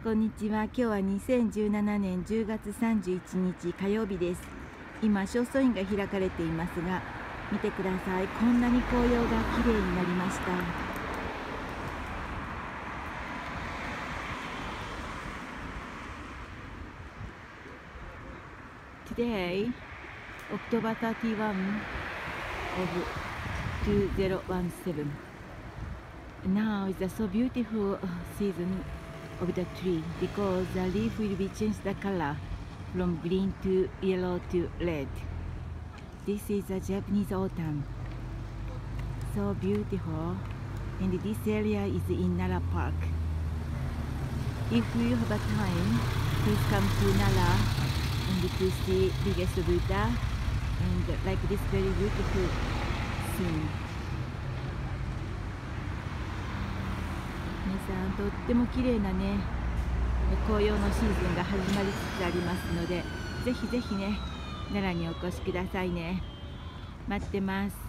こんにちは。今日は2017年10月31日火曜日です。今正倉院が開かれていますが、見てください。こんなに紅葉が綺麗になりました。Today, October 31 of 2017. Now is a so beautiful season of the tree because the leaf will be changed the color from green to yellow to red. This is a Japanese autumn. So beautiful. And this area is in Nara Park. If you have a time, please come to Nara and to see biggest Buddha and like this very beautiful scene. 皆さん、とっても綺麗なね、紅葉のシーズンが始まりつつありますので、ぜひぜひね、奈良にお越しくださいね。待ってます。